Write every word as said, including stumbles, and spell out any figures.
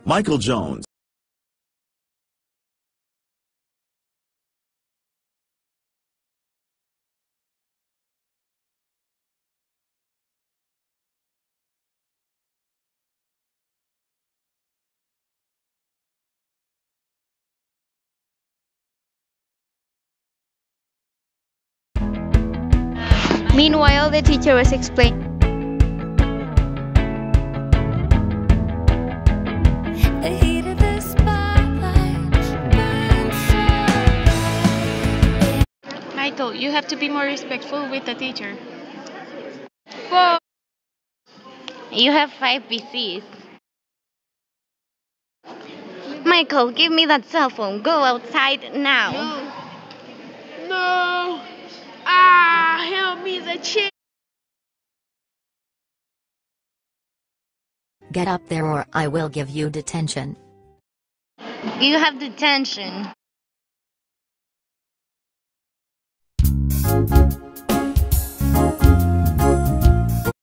Michael Jones. Meanwhile, the teacher was explaining. The heat of the spotlight burns so bright. Michael, you have to be more respectful with the teacher. Whoa! You have five P Cs. Michael, give me that cell phone. Go outside now. No. No. Ah, help me, the chick. Get up there or I will give you detention. You have detention.